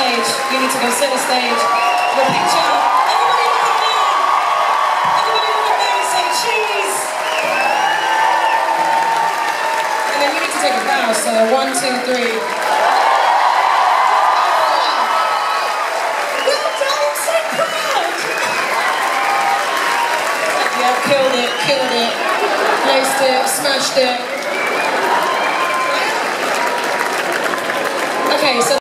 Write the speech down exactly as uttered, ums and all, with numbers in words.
stage. You need to go center stage. Your picture. Everybody look at me. Everybody look at me and say cheese. And then you need to take a bow. So one, two, three. Well done, I'm so proud. Yeah, killed it, killed it. Laced it, smashed it. Okay, so